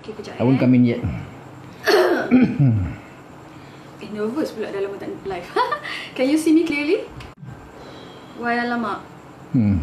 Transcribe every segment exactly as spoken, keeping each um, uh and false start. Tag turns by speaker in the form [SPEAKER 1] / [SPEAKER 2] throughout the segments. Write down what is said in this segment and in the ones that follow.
[SPEAKER 1] Okay, kejap
[SPEAKER 2] I won't come in yet.
[SPEAKER 1] Eh, nervous pula dalam tak live. Can you see me clearly? Why alamak?
[SPEAKER 2] Hmm.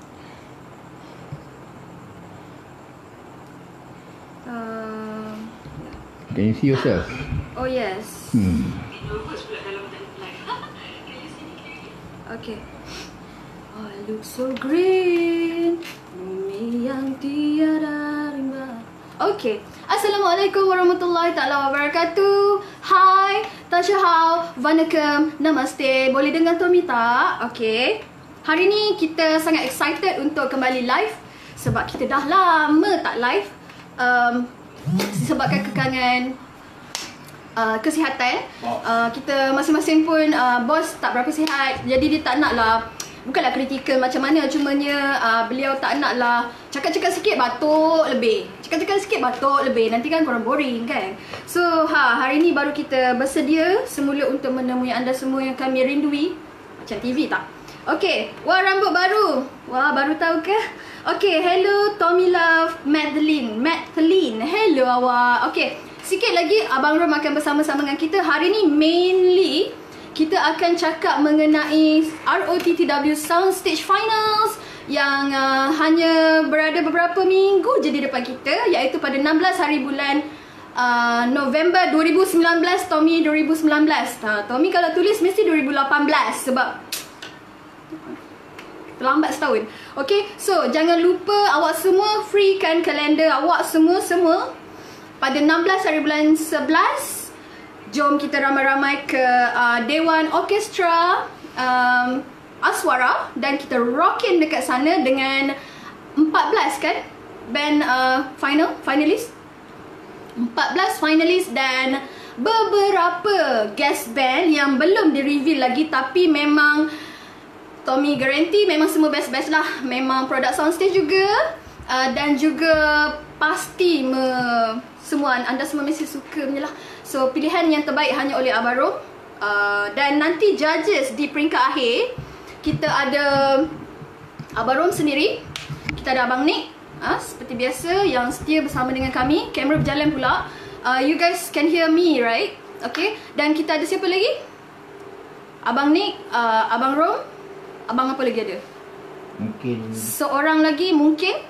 [SPEAKER 1] Uh,
[SPEAKER 2] Can you see yourself?
[SPEAKER 1] oh yes.
[SPEAKER 2] Hmm.
[SPEAKER 1] Nervous pula dalam tak live. Can you see me clearly? Okay. Oh, I look so green. Bumi yang tiada rimba. Okay. Assalamualaikum warahmatullahi taala wabarakatuh. Hai, Tasha Hao, Vanakkam, Namaste. Boleh dengar Tommy tak? Okay. Hari ni kita sangat excited untuk kembali live sebab kita dah lama tak live. Um, disebabkan kekangan uh, kesihatan. Uh, kita masing-masing pun uh, bos tak berapa sihat. Jadi dia tak nak lah, bukanlah kritikal macam mana, cumanya uh, beliau tak nak lah cakap-cakap sikit batuk lebih, cakap-cakap sikit batuk lebih, nanti kan korang boring kan. So ha, hari ni baru kita bersedia semula untuk menemui anda semua yang kami rindui. Macam T V tak? Okay, wah rambut baru. Wah, baru tahu ke? Okay, hello Tommy Love, Madeline, Madeline, hello awak. Okay, sikit lagi Abang Rom akan bersama-sama dengan kita. Hari ni mainly kita akan cakap mengenai R O T T W Soundstage Finals yang uh, hanya berada beberapa minggu je di depan kita, iaitu pada enam belas hari bulan uh, November dua ribu sembilan belas. Tommy dua ribu sembilan belas. uh, Tommy kalau tulis mesti dua ribu lapan belas sebab terlambat setahun. Okay, so jangan lupa awak semua freekan kalender awak semua-semua pada enam belas hari bulan sebelas. Jom kita ramai-ramai ke uh, Dewan Orkestra um, Aswara dan kita rockin dekat sana dengan empat belas kan band uh, final, finalis empat belas finalis dan beberapa guest band yang belum di-reveal lagi, tapi memang Tommy guarantee memang semua best-best lah. Memang produk soundstage juga uh, dan juga pasti me, semua anda semua mesti suka punya lah. So pilihan yang terbaik hanya oleh Abang Rom. uh, Dan nanti judges di peringkat akhir kita ada Abang Rom sendiri, kita ada Abang Nick uh, seperti biasa yang setia bersama dengan kami. Kamera berjalan pula. uh, You guys can hear me right? Okay. Dan kita ada siapa lagi? Abang Nick, uh, Abang Rom, Abang apa lagi ada?
[SPEAKER 2] Mungkin
[SPEAKER 1] seorang lagi mungkin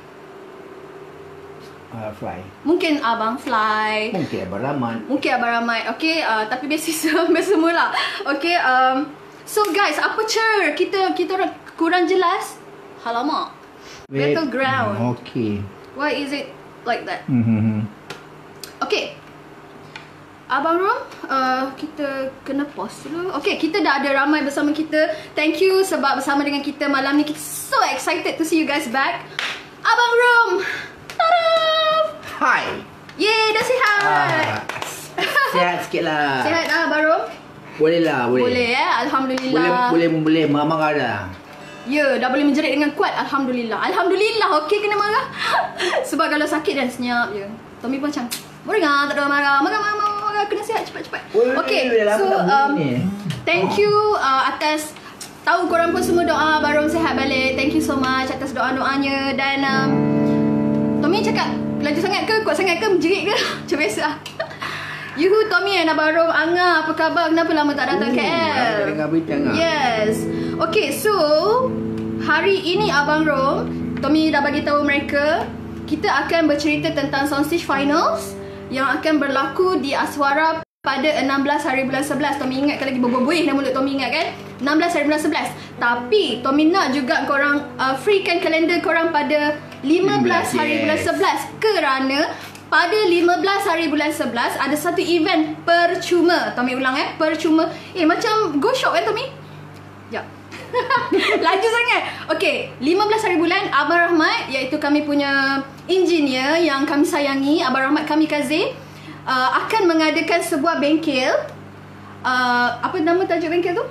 [SPEAKER 2] uh, Fly.
[SPEAKER 1] Mungkin Abang Fly.
[SPEAKER 2] Mungkin Abang Rahmat. Mungkin
[SPEAKER 1] Abang Rahmat. Okay, uh, tapi biasa semua lah. Okay, um, so guys, apa cer? Kita kita orang kurang jelas. Halamak. Battleground.
[SPEAKER 2] Okay.
[SPEAKER 1] Why is it like that?
[SPEAKER 2] Mm-hmm.
[SPEAKER 1] Okay. Abang Rom, uh, kita kena pause dulu. Okay, kita dah ada ramai bersama kita. Thank you sebab bersama dengan kita malam ni. Kita so excited to see you guys back. Abang Rom, tada!
[SPEAKER 2] Hi.
[SPEAKER 1] Yeay, dah sihat.
[SPEAKER 2] Ah, sihat sikit lah.
[SPEAKER 1] Sihat dah Abang Rom?
[SPEAKER 2] Boleh lah, boleh.
[SPEAKER 1] Boleh ya, Alhamdulillah.
[SPEAKER 2] Boleh, boleh, boleh. Marah-marah dah.
[SPEAKER 1] Ya, dah boleh menjerit dengan kuat. Alhamdulillah. Alhamdulillah, okey kena marah. Sebab kalau sakit dan senyap je. Tommy pun macam, boleh tak, tak ada marah. Marah, marah, marah. Kena sihat cepat-cepat. Okay, so um, thank you uh, atas tahu korang pun semua doa Abang Rom sihat balik. Thank you so much atas doa-doanya. Dan um, Tommy cakap laju sangat ke, kuat sangat ke, menjerit ke? Macam biasa lah. Yuhu Tommy and Abang Rom, Angah apa khabar? Kenapa lama tak datang K L?
[SPEAKER 2] Dengar berita Angah.
[SPEAKER 1] Yes. Okay, so hari ini Abang Rom, Tommy dah bagi tahu mereka, kita akan bercerita tentang Soundstage Finals yang akan berlaku di Aswara pada enam belas hari bulan sebelas. Tommy ingatkan lagi, berbuih dah mulut Tommy ingat kan? enam belas hari bulan sebelas. Tapi Tommy nak juga korang uh, freekan kalender korang pada lima belas hari bulan sebelas. Kerana pada lima belas hari bulan sebelas ada satu event percuma. Tommy ulang eh, percuma. Eh macam go shop kan Tommy? Sekejap. Laju sangat. Okay, lima belas hari bulan Abang Rahmat, iaitu kami punya engineer yang kami sayangi, Abang Rahmat Kamikaze, uh, akan mengadakan sebuah bengkel. uh, Apa nama tajuk bengkel tu?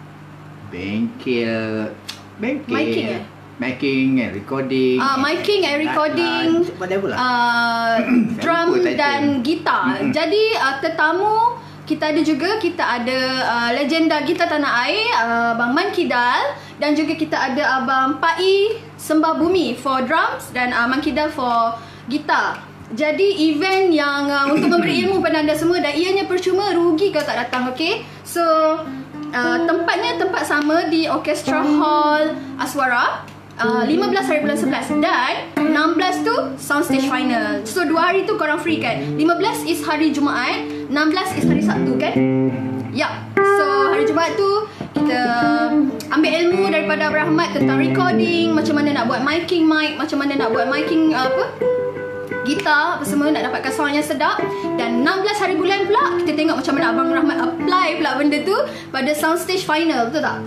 [SPEAKER 2] Bengkel Bengkel
[SPEAKER 1] Miking eh?
[SPEAKER 2] Miking and recording.
[SPEAKER 1] uh, Miking and recording, uh, drum dan gitar. Mm-hmm. Jadi uh, tetamu kita ada juga, kita ada uh, legenda gitar tanah air, uh, Abang Man Kidal, dan juga kita ada Abang Pai Sembah Bumi for drums dan uh, Man Kidal for gitar. jadi event yang uh, untuk memberi ilmu pada anda semua dan ianya percuma, rugi kalau tak datang. Okay, so uh, tempatnya tempat sama di Orchestra Hall Aswara. Uh, lima belas hari bulan sebelas dan enam belas tu soundstage final. So dua hari tu korang free kan. lima belas is hari Jumaat, enam belas is hari Sabtu kan. Ya, so hari Jumaat tu kita ambil ilmu daripada Abang Rahmat tentang recording, macam mana nak buat miking mic, macam mana nak buat miking uh, apa gitar, apa semua, nak dapatkan sound yang sedap. Dan enam belas hari bulan pula kita tengok macam mana Abang Rahmat apply pula benda tu pada soundstage final, betul tak?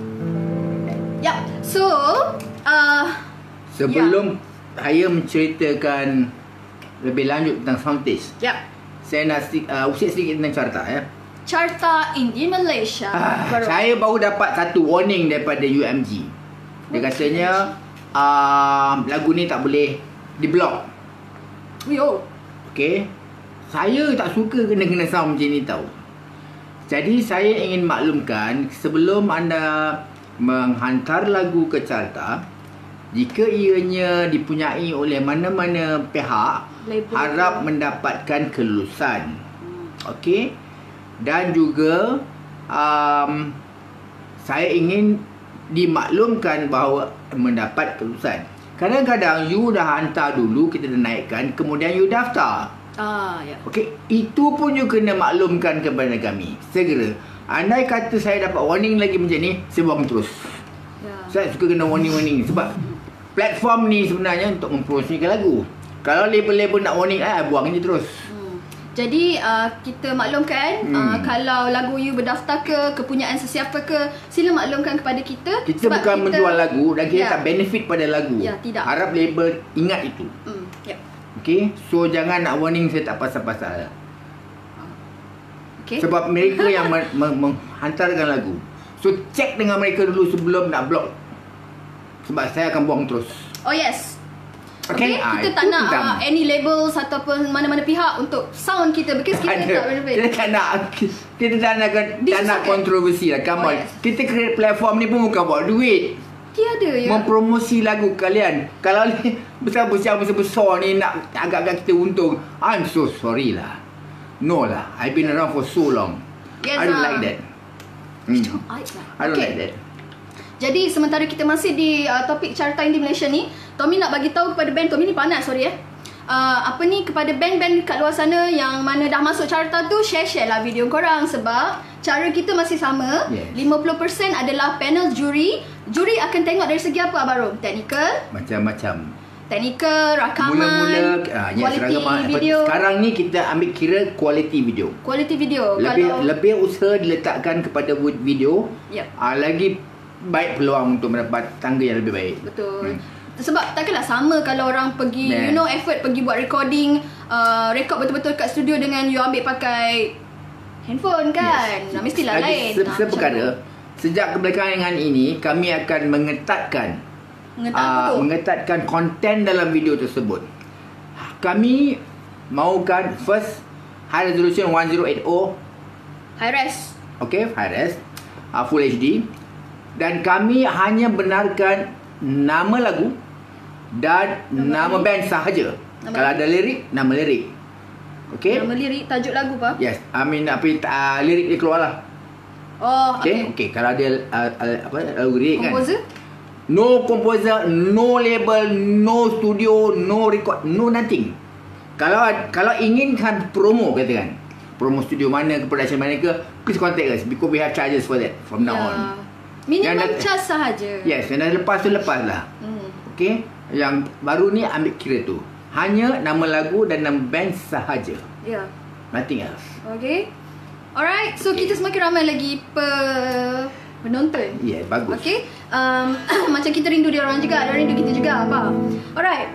[SPEAKER 1] Ya, so Uh,
[SPEAKER 2] Sebelum yeah. saya menceritakan lebih lanjut tentang soundtage,
[SPEAKER 1] yeah.
[SPEAKER 2] saya nak uh, usik sedikit tentang carta ya.
[SPEAKER 1] Carta Indie Malaysia.
[SPEAKER 2] Ah, baru. Saya baru dapat satu warning daripada U M G. Dia katanya uh, lagu ni tak boleh di-block.
[SPEAKER 1] Yo.
[SPEAKER 2] Okay. Saya tak suka kena-kena sound macam ni tau. Jadi saya ingin maklumkan, sebelum anda menghantar lagu ke carta, jika ianya dipunyai oleh mana-mana pihak, label, harap mendapatkan kelulusan. hmm. Okey. Dan juga um, saya ingin dimaklumkan bahawa mendapat kelulusan. Kadang-kadang you dah hantar dulu, kita dah naikkan, kemudian you daftar.
[SPEAKER 1] Ah, ya.
[SPEAKER 2] Okey, itu pun you kena maklumkan kepada kami segera. Andai kata saya dapat warning lagi macam ni, saya buang terus. Ya. Saya suka kena warning-warning sebab platform ni sebenarnya untuk mempromosikan lagu. Kalau label-label nak warning, eh, buang je terus.
[SPEAKER 1] Hmm. Jadi uh, kita maklumkan, hmm. uh, kalau lagu you berdaftar ke, kepunyaan sesiapa ke, sila maklumkan kepada kita.
[SPEAKER 2] Kita bukan kita, menjual lagu dan kita ya. tak benefit pada lagu.
[SPEAKER 1] Ya, tidak.
[SPEAKER 2] Harap label ingat itu.
[SPEAKER 1] Hmm. Ya.
[SPEAKER 2] Okey, so jangan nak warning saya tak pasal-pasal.
[SPEAKER 1] Okay.
[SPEAKER 2] Sebab mereka yang menghantarkan lagu. So check dengan mereka dulu sebelum nak block. Sebab saya akan buang terus.
[SPEAKER 1] Oh yes.
[SPEAKER 2] Okay,
[SPEAKER 1] okay. Kita tak nak uh, any labels ataupun mana-mana pihak untuk sound kita, because kita
[SPEAKER 2] ada.
[SPEAKER 1] tak benefit.
[SPEAKER 2] Kita tak nak, kita tak nak, tak nak kontroversi lah. Come oh, on yes. Kita create platform ni pun bukan buat duit.
[SPEAKER 1] Tiada ya.
[SPEAKER 2] Mempromosi lagu kalian. Kalau besar-besar besar-besar ni nak agak-agak kita untung, I'm so sorry lah. No lah, I've been around for so long.
[SPEAKER 1] Yes,
[SPEAKER 2] I don't
[SPEAKER 1] uh,
[SPEAKER 2] like that.
[SPEAKER 1] You don't like that.
[SPEAKER 2] I don't
[SPEAKER 1] okay.
[SPEAKER 2] like that.
[SPEAKER 1] Jadi sementara kita masih di uh, topik Carta Indie Malaysia ni, Tommy nak bagi tahu kepada band, Tommy ni panas sorry eh. Uh, apa ni, kepada band-band kat luar sana yang mana dah masuk carta tu, share-share lah video korang sebab cara kita masih sama. Yes. lima puluh peratus adalah panel juri. Juri akan tengok dari segi apa Abang Rom? Technical,
[SPEAKER 2] macam-macam.
[SPEAKER 1] Technical, rakaman,
[SPEAKER 2] mula-mula uh,
[SPEAKER 1] quality
[SPEAKER 2] yes,
[SPEAKER 1] video.
[SPEAKER 2] Sekarang ni kita ambil kira quality video.
[SPEAKER 1] Quality video.
[SPEAKER 2] Lebih
[SPEAKER 1] Kalau
[SPEAKER 2] lebih usaha diletakkan kepada video.
[SPEAKER 1] Yep.
[SPEAKER 2] Uh, lagi baik peluang untuk mendapat tangga yang lebih baik.
[SPEAKER 1] Betul. Hmm. Sebab takkanlah sama kalau orang pergi,
[SPEAKER 2] Man.
[SPEAKER 1] you know, effort pergi buat recording, uh, record betul-betul kat studio dengan you ambil pakai handphone kan. Yes. Nah, mestilah
[SPEAKER 2] Lagi
[SPEAKER 1] lain.
[SPEAKER 2] Se- nah, seperkara, sejak kebelakangan ini kami akan mengetatkan Uh, mengetatkan konten dalam video tersebut. Kami mahukan first high resolution ten eighty
[SPEAKER 1] high res.
[SPEAKER 2] Okay, high res, uh, full H D. Dan kami hanya benarkan nama lagu dan nama, nama band sahaja. Nama Kalau ada lirik, nama lirik. Okay.
[SPEAKER 1] Nama lirik, tajuk lagu apa?
[SPEAKER 2] Yes, I mean apa uh, lirik dia keluar lah.
[SPEAKER 1] Oh,
[SPEAKER 2] okay.
[SPEAKER 1] Okay.
[SPEAKER 2] Okay, kalau ada uh, uh, apa lagu lirik kan.
[SPEAKER 1] Composer?
[SPEAKER 2] No composer, no label, no studio, no record, no nothing. Kalau kalau inginkan promo, katakan promo studio mana ke, production mana ke, please contact us because we have charges for that from now yeah. on.
[SPEAKER 1] Minimum charge sahaja.
[SPEAKER 2] Yes, yang dah lepas tu lepas lah.
[SPEAKER 1] hmm.
[SPEAKER 2] Okay, yang baru ni ambil kira tu hanya nama lagu dan nama band sahaja.
[SPEAKER 1] Yeah.
[SPEAKER 2] Nothing else.
[SPEAKER 1] Okay. Alright, so okay. Kita semakin ramai lagi pe penonton.
[SPEAKER 2] Ya, yeah, bagus.
[SPEAKER 1] Okay. Um, macam kita rindu dia orang juga, dia rindu kita juga, apa? Alright.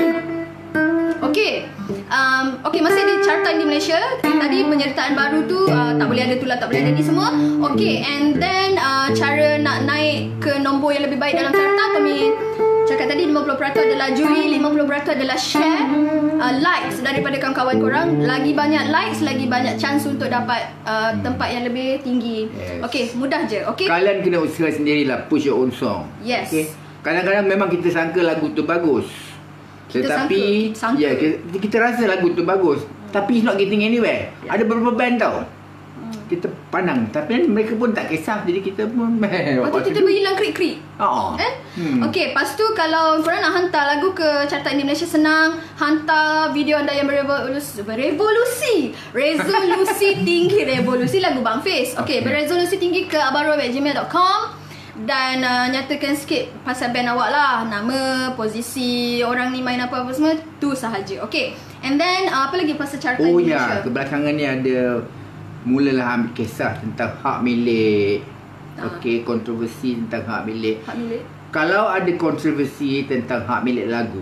[SPEAKER 1] Okay. Um, okay, masih di Carta Indie Malaysia. Tadi penyertaan baru tu uh, tak boleh ada tular, tak boleh ada ni semua. Okay, and then uh, cara nak naik ke nombor yang lebih baik dalam carta, kami cakap tadi lima puluh peratus adalah juri, lima puluh peratus adalah share, uh, likes daripada kawan-kawan korang. Lagi banyak likes, lagi banyak chance untuk dapat uh, tempat yang lebih tinggi. Yes. Okay, mudah je. Okay.
[SPEAKER 2] Kalian kena usaha sendirilah, push your own song.
[SPEAKER 1] Yes.
[SPEAKER 2] Okay. Kadang-kadang memang kita sangka lagu tu bagus.
[SPEAKER 1] Kita
[SPEAKER 2] Tetapi
[SPEAKER 1] sangka, kita sangka.
[SPEAKER 2] ya, kita, kita rasa lagu tu bagus, hmm. tapi it's not getting anywhere.
[SPEAKER 1] Yeah.
[SPEAKER 2] Ada beberapa band tau.
[SPEAKER 1] Hmm.
[SPEAKER 2] Kita pandang, tapi mereka pun tak kisah, jadi kita pun
[SPEAKER 1] Lepas tu kita hilang krik-krik.
[SPEAKER 2] Oh.
[SPEAKER 1] Eh?
[SPEAKER 2] Hmm.
[SPEAKER 1] Okey, lepas tu kalau korang nak hantar lagu ke Carta Indie Malaysia, senang. Hantar video anda yang berevolusi, berevolusi resolusi tinggi, revolusi lagu Bang Fiz. Okey, okay. Beresolusi tinggi ke abaroy at gmail dot com. Dan uh, nyatakan sikit pasal band awak lah, nama, posisi, orang ni main apa-apa semua, tu sahaja. Okay. And then uh, apa lagi pasal Carta
[SPEAKER 2] Oh
[SPEAKER 1] Indonesia?
[SPEAKER 2] ya, kebelakangan ni ada mulalah ambil kisah tentang hak milik.
[SPEAKER 1] Ah.
[SPEAKER 2] Okey, kontroversi tentang hak milik.
[SPEAKER 1] Hak milik?
[SPEAKER 2] Kalau ada kontroversi tentang hak milik lagu,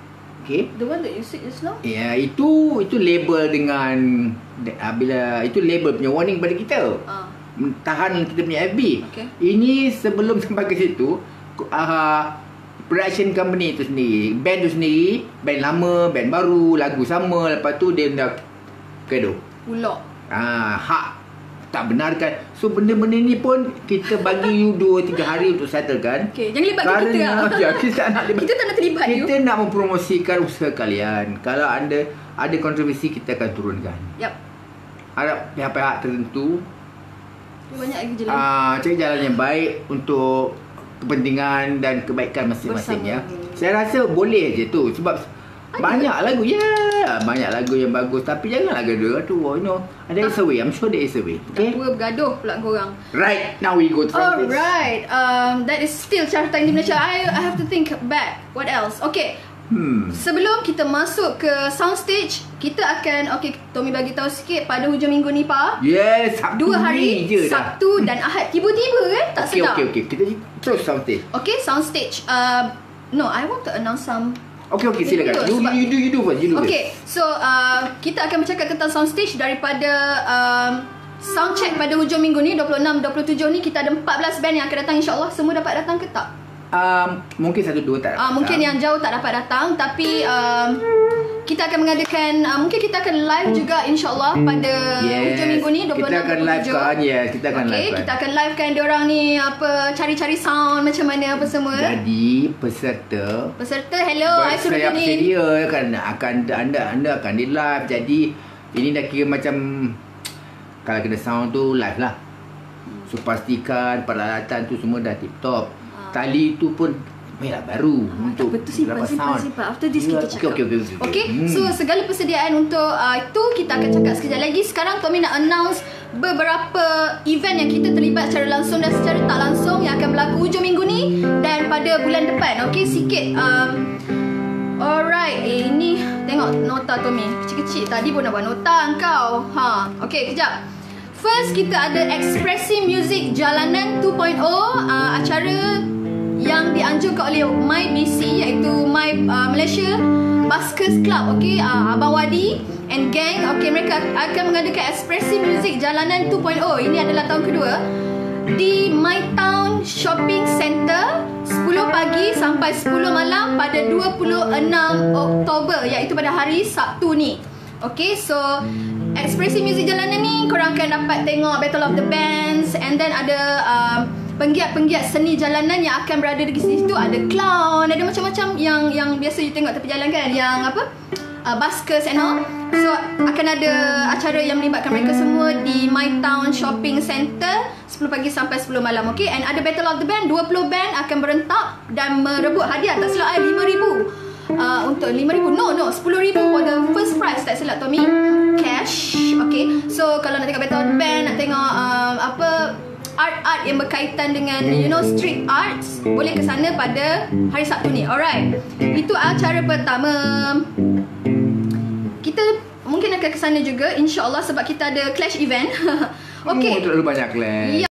[SPEAKER 2] okey,
[SPEAKER 1] The one that you said just now?
[SPEAKER 2] ya, itu itu label dengan uh, bila itu label punya warning pada kita.
[SPEAKER 1] Ah.
[SPEAKER 2] Tahan kita punya F B.
[SPEAKER 1] Okay.
[SPEAKER 2] Ini sebelum sampai ke situ, uh, production company tu sendiri, band tu sendiri, band lama, band baru, lagu sama, lepas tu dia dah gaduh.
[SPEAKER 1] Pulak.
[SPEAKER 2] Ah, hak tak benarkan. So benda-benda ni pun kita bagi you dua tiga hari untuk settlekan.
[SPEAKER 1] Okay, jangan libatkan
[SPEAKER 2] Karena,
[SPEAKER 1] kita lah.
[SPEAKER 2] ya, kita tak nak libat.
[SPEAKER 1] Kita tak nak terlibat you.
[SPEAKER 2] Kita nak mempromosikan usaha kalian. Kalau anda ada kontroversi, kita akan turunkan.
[SPEAKER 1] Yap.
[SPEAKER 2] Harap pihak-pihak tertentu
[SPEAKER 1] Banyak lagi jalan.
[SPEAKER 2] uh, cari jalan yang baik untuk kepentingan dan kebaikan masing-masing ya. Saya rasa boleh je tu sebab ada. Banyak lagu ya, yeah, banyak lagu yang bagus, tapi janganlah gaduh tu, you know. There is a way. I'm sure there is a way. Okay.
[SPEAKER 1] Dua bergaduh pula korang.
[SPEAKER 2] Right, now we go to Francis.
[SPEAKER 1] Alright, um, that is still Carta Indie Malaysia. I I have to think back. What else? Okay.
[SPEAKER 2] Hmm.
[SPEAKER 1] Sebelum kita masuk ke soundstage, kita akan, okay, Tommy bagi tahu sikit pada hujung minggu ni pa.
[SPEAKER 2] Yes, Sabtu
[SPEAKER 1] Dua hari,
[SPEAKER 2] ni je dah.
[SPEAKER 1] Sabtu dan Ahad. Tiba-tiba kan, tak
[SPEAKER 2] Okay,
[SPEAKER 1] sedar.
[SPEAKER 2] okay, okay. Kita terus soundstage.
[SPEAKER 1] Okay, soundstage. Uh, no, I want to announce some.
[SPEAKER 2] Okay, okay, silakan. You,
[SPEAKER 1] Sebab-
[SPEAKER 2] you do, you do first. You do
[SPEAKER 1] Okay, so uh, kita akan bercakap tentang soundstage daripada um, soundcheck pada hujung minggu ni, dua puluh enam dua puluh tujuh ni. Kita ada empat belas band yang akan datang, insyaAllah. Semua dapat datang ke tak?
[SPEAKER 2] Um, mungkin satu dua tak
[SPEAKER 1] Uh, mungkin yang jauh tak dapat datang, tapi um, kita akan mengadakan, uh, mungkin kita akan live juga insyaAllah pada
[SPEAKER 2] yes.
[SPEAKER 1] hujung minggu ni, dua puluh enam
[SPEAKER 2] Kita akan live kan, yes, kita akan
[SPEAKER 1] okay,
[SPEAKER 2] live kan.
[SPEAKER 1] kita akan live kan diorang ni apa, cari-cari sound macam mana apa semua.
[SPEAKER 2] Jadi peserta
[SPEAKER 1] Peserta, hello, I suruh
[SPEAKER 2] bersiap
[SPEAKER 1] ni.
[SPEAKER 2] sedia kan akan anda anda akan di live. Jadi ini dah kira macam kalau kena sound tu live lah. So pastikan peralatan tu semua dah tip top.
[SPEAKER 1] Ah.
[SPEAKER 2] Tali tu pun merah baru
[SPEAKER 1] Ah,
[SPEAKER 2] untuk
[SPEAKER 1] tak betul, simpan,
[SPEAKER 2] dapat
[SPEAKER 1] simpan,
[SPEAKER 2] sound.
[SPEAKER 1] simpan. After this
[SPEAKER 2] Ya,
[SPEAKER 1] kita cakap.
[SPEAKER 2] Okay, okay, okay.
[SPEAKER 1] Okay,
[SPEAKER 2] Hmm.
[SPEAKER 1] so segala persediaan untuk uh, itu kita akan cakap sekejap lagi. Sekarang Tommy nak announce beberapa event yang kita terlibat secara langsung dan secara tak langsung yang akan berlaku hujung minggu ni dan pada bulan depan. Okay, sikit. Um, alright, eh, ini tengok nota Tommy. Kecil-kecil. Tadi pun nak buat nota kau. Ha, okay, kejap. First, kita ada Ekspresi Muzik Jalanan dua titik kosong, uh, acara yang dianjurkan oleh My B C, iaitu My uh, Malaysia Buskers Club. Okay, uh, Abang Wadi and gang, okay, mereka akan mengadakan Ekspresi Muzik Jalanan dua titik kosong. Ini adalah tahun kedua di My Town Shopping Centre, sepuluh pagi sampai sepuluh malam pada dua puluh enam Oktober, iaitu pada hari Sabtu ni. Okay, so Ekspresi Muzik Jalanan ni korang akan dapat tengok Battle of the Bands, and then ada um, penggiat-penggiat seni jalanan yang akan berada di situ. Ada clown, ada macam-macam yang yang biasa you tengok tepi jalan kan, yang apa, uh, buskers and all. So akan ada acara yang melibatkan mereka semua di My Town Shopping Centre sepuluh pagi sampai sepuluh malam. Okay, and ada Battle of the Band, dua puluh band akan berentak dan merebut hadiah. Tak silap I, lima ribu uh, untuk lima ribu, no no sepuluh ribu for the first prize, tak silap Tommy, cash. Okay, so kalau nak tengok Battle of the Band, nak tengok uh, apa, art-art yang berkaitan dengan, you know, street arts, boleh ke sana pada hari Sabtu ni. Alright, itu acara pertama. Kita mungkin akan ke sana juga insya-Allah sebab kita ada clash event.
[SPEAKER 2] Okay.
[SPEAKER 1] Okay.
[SPEAKER 2] Oh, terlalu banyak clash.